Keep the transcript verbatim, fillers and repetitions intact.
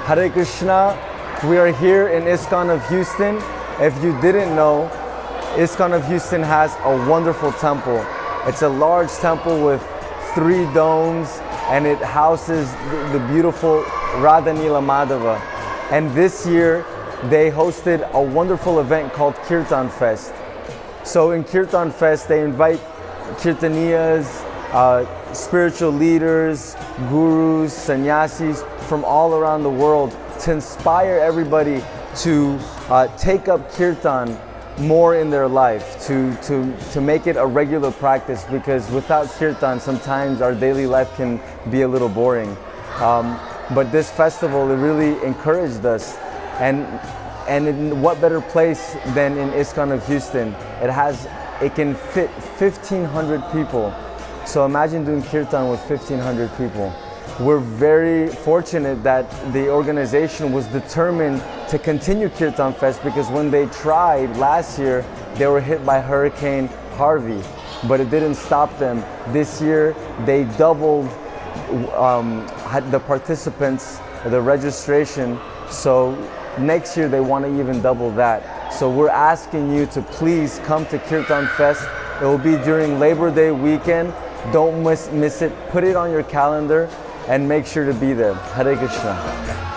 Hare Krishna. We are here in ISKCON of Houston. If you didn't know, ISKCON of Houston has a wonderful temple. It's a large temple with three domes, and it houses the, the beautiful Radha Nila Madhava. And this year, they hosted a wonderful event called Kirtan Fest. So in Kirtan Fest, they invite Kirtaniyas, uh, spiritual leaders, gurus, sannyasis from all around the world to inspire everybody to uh, take up Kirtan more in their life, to, to, to make it a regular practice, because without Kirtan, sometimes our daily life can be a little boring. Um, but this festival, it really encouraged us. And, and in what better place than in ISKCON of Houston? It has, it can fit fifteen hundred people. So imagine doing Kirtan with fifteen hundred people. We're very fortunate that the organization was determined to continue Kirtan Fest, because when they tried last year, they were hit by Hurricane Harvey, but it didn't stop them. This year, they doubled um, the participants, the registration, so next year they want to even double that. So we're asking you to please come to Kirtan Fest. It will be during Labor Day weekend. Don't miss, miss it. Put it on your calendar and make sure to be there. Hare Krishna.